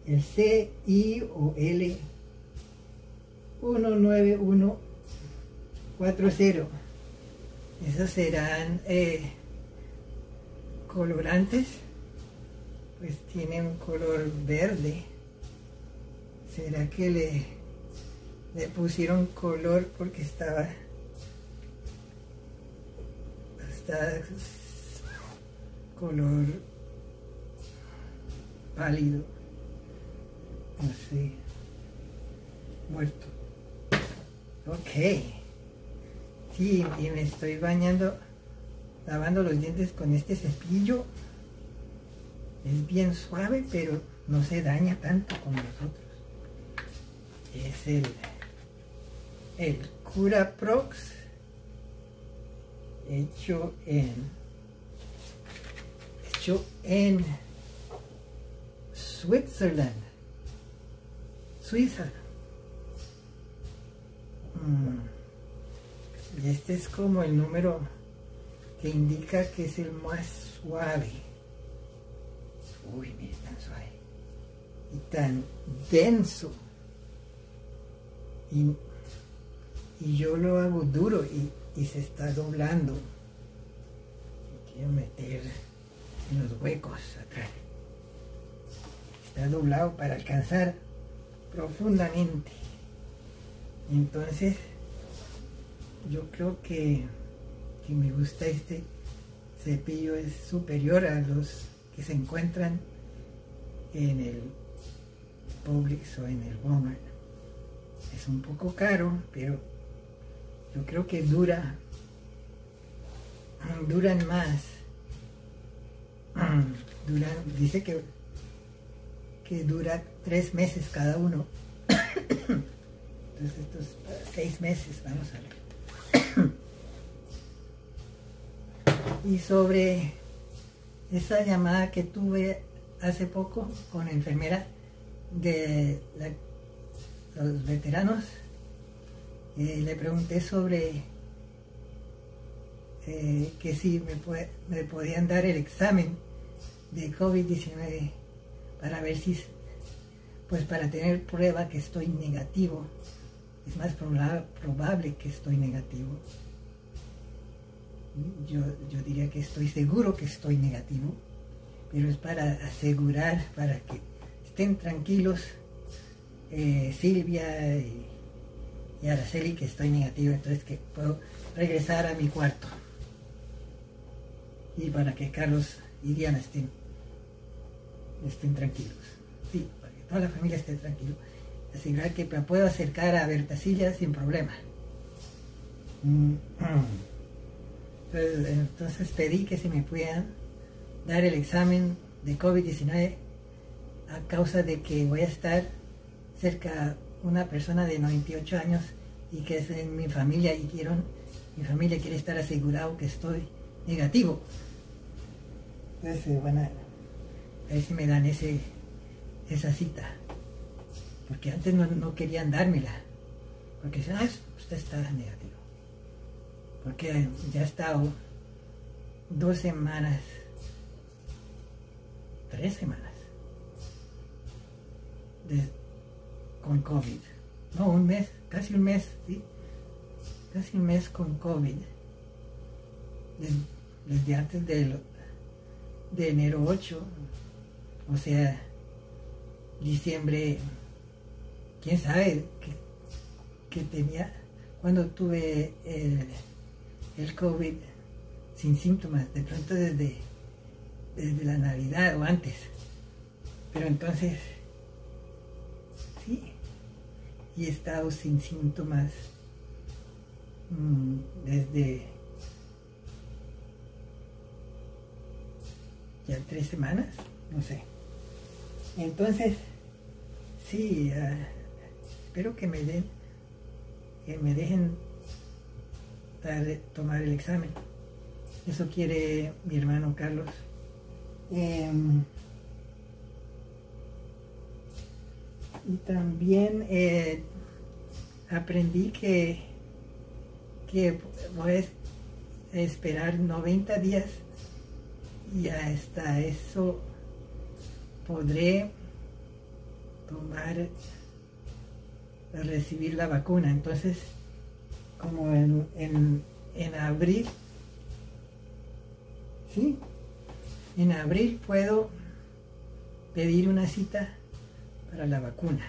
el CI o L 19140. Esos serán colorantes, pues tiene un color verde. ¿Será que le pusieron color porque está color pálido? No sé, muerto. Ok, sí, y me estoy lavando los dientes con este cepillo. Es bien suave, pero no se daña tanto como los otros. Es el Curaprox, hecho en Suiza. Y este es como el número que indica que es el más suave. Uy, mira, tan suave y tan denso. Y yo lo hago duro y se está doblando. Quiero meter en los huecos atrás. Está doblado para alcanzar profundamente. Entonces yo creo que me gusta este cepillo. Es superior a los que se encuentran en el Publix o en el Walmart. Es un poco caro, pero yo creo que duran más. Dice que dura 3 meses cada uno. Entonces estos 6 meses, vamos a ver. Y sobre esa llamada que tuve hace poco con la enfermera de los veteranos, le pregunté sobre que si me podían dar el examen de COVID-19 para ver si, pues para tener prueba que estoy negativo. Es más probable que estoy negativo. Yo diría que estoy seguro que estoy negativo, pero es para asegurar, para que estén tranquilos Silvia y Araceli, que estoy negativo, entonces que puedo regresar a mi cuarto. Y para que Carlos y Diana estén tranquilos. Sí, para que toda la familia esté tranquila. Asegurar que me puedo acercar a Bertasilla sin problema. Entonces pedí que se me puedan dar el examen de COVID-19 a causa de que voy a estar cerca una persona de 98 años y que es en mi familia, y mi familia quiere estar asegurado que estoy negativo. Entonces van a ver si me dan esa cita, porque antes no querían dármela, porque dicen, usted está negativo, porque ya he estado 2 semanas, 3 semanas con COVID. No, un mes, casi un mes, ¿sí? Casi un mes con COVID. Desde antes de enero 8, o sea, diciembre, quién sabe que tenía, cuando tuve el COVID sin síntomas, de pronto desde la Navidad o antes. Pero entonces, sí, y he estado sin síntomas desde ya 3 semanas, no sé. Entonces, sí, espero que me dejen tomar el examen. Eso quiere mi hermano Carlos. Y también aprendí que voy a esperar 90 días y hasta eso podré recibir la vacuna. Entonces, como en abril, ¿sí? En abril puedo pedir una cita para la vacuna.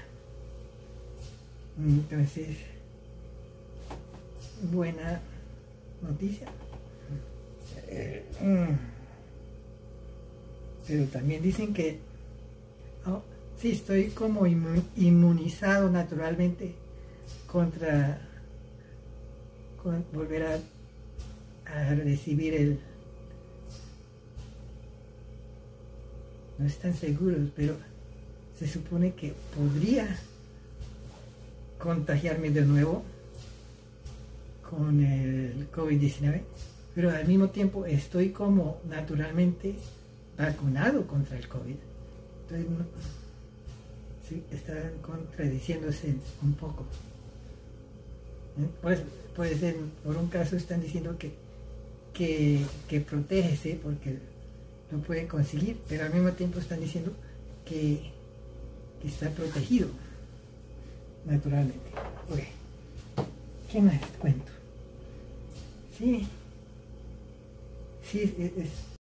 Entonces, buena noticia. Pero también dicen que sí, estoy como inmunizado naturalmente contra volver a recibir el... No están seguros, pero se supone que podría contagiarme de nuevo con el COVID-19, pero al mismo tiempo estoy como naturalmente vacunado contra el COVID. Entonces, sí, están contradiciéndose un poco. Pues, por un caso están diciendo que protégese porque lo pueden conseguir, pero al mismo tiempo están diciendo que está protegido naturalmente. Ok, ¿qué más cuento? Sí, es